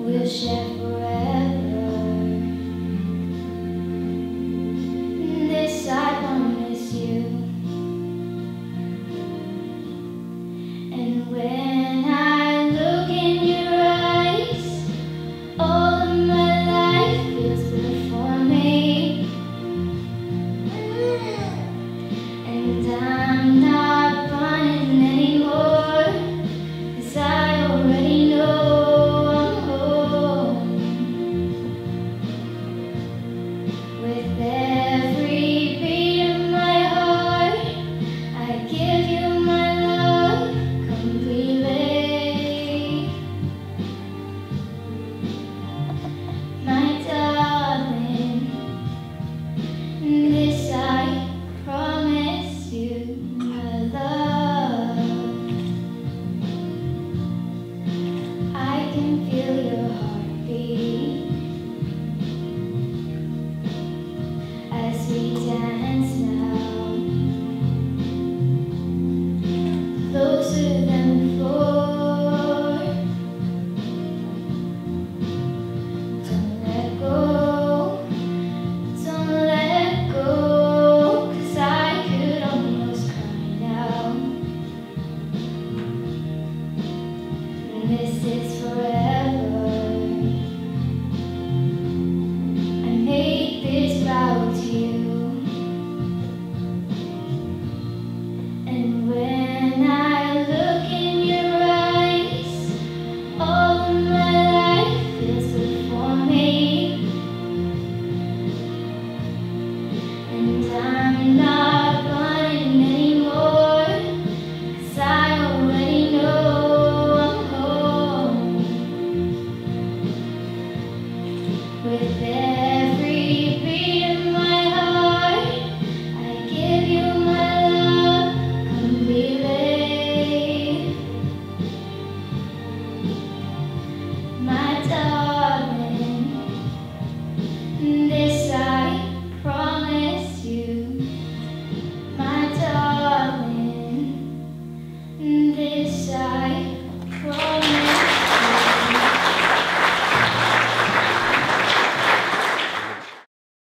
we'll share forever. This I promise you. And when I look in your eyes, all of my life feels before me. And I'm not running anymore, 'cause I already know I'm home. With every beat of my heart, I give you my love completely. My darling, this I promise you, my love. I can feel your heartbeat as we dance now, closer than before. Don't let go, don't let go, 'cause I could almost cry now. And this is forever.